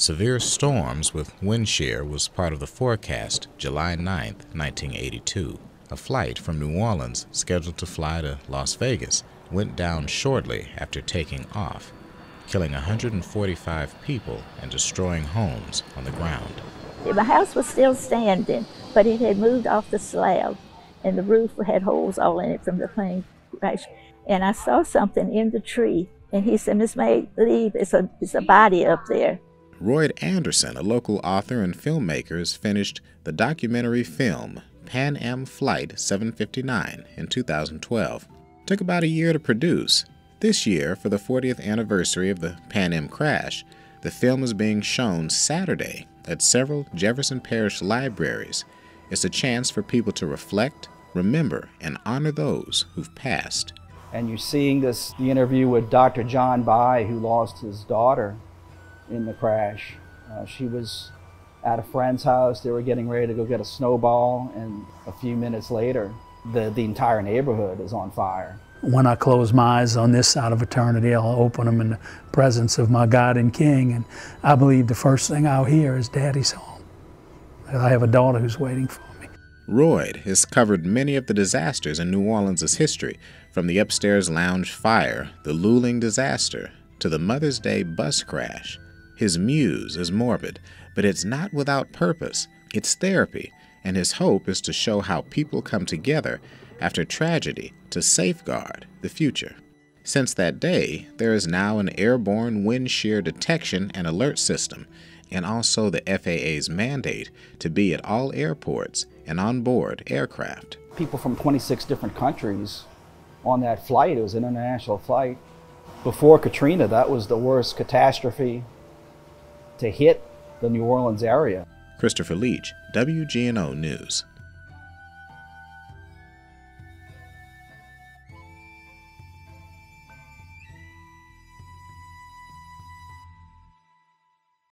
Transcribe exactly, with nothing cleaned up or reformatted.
Severe storms with wind shear was part of the forecast July ninth, nineteen eighty-two. A flight from New Orleans scheduled to fly to Las Vegas went down shortly after taking off, killing one hundred forty-five people and destroying homes on the ground. The house was still standing, but it had moved off the slab, and the roof had holes all in it from the plane crash. And I saw something in the tree, and he said, "Miss May, leave, it's a, it's a body up there." Royd Anderson, a local author and filmmaker, has finished the documentary film Pan Am Flight seven fifty-nine in two thousand twelve. It took about a year to produce. This year, for the fortieth anniversary of the Pan Am crash, the film is being shown Saturday at several Jefferson Parish libraries. It's a chance for people to reflect, remember, and honor those who've passed. And you're seeing this, the interview with Doctor John By, who lost his daughter in the crash. Uh, she was at a friend's house. They were getting ready to go get a snowball, and a few minutes later, the, the entire neighborhood is on fire. When I close my eyes on this side of eternity, I'll open them in the presence of my God and King, and I believe the first thing I'll hear is Daddy's home. I have a daughter who's waiting for me. Royd has covered many of the disasters in New Orleans' history, from the upstairs lounge fire, the Luling disaster, to the Mother's Day bus crash. His muse is morbid, but it's not without purpose. It's therapy, and his hope is to show how people come together after tragedy to safeguard the future. Since that day, there is now an airborne wind shear detection and alert system, and also the F A A's mandate to be at all airports and on board aircraft. People from twenty-six different countries on that flight. It was an international flight. Before Katrina, that was the worst catastrophe to hit the New Orleans area. Christopher Leach, W G N O News.